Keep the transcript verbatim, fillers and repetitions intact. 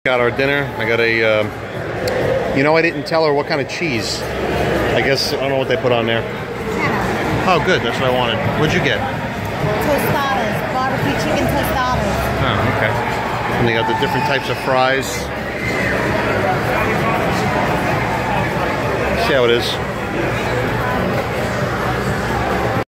Got our dinner. I got a, uh, you know, I didn't tell her what kind of cheese. I guess, I don't know what they put on there. Cheddar. Oh, good. That's what I wanted. What'd you get? Tostadas. Barbecue chicken tostadas. Oh, okay. And they got the different types of fries. See how it is.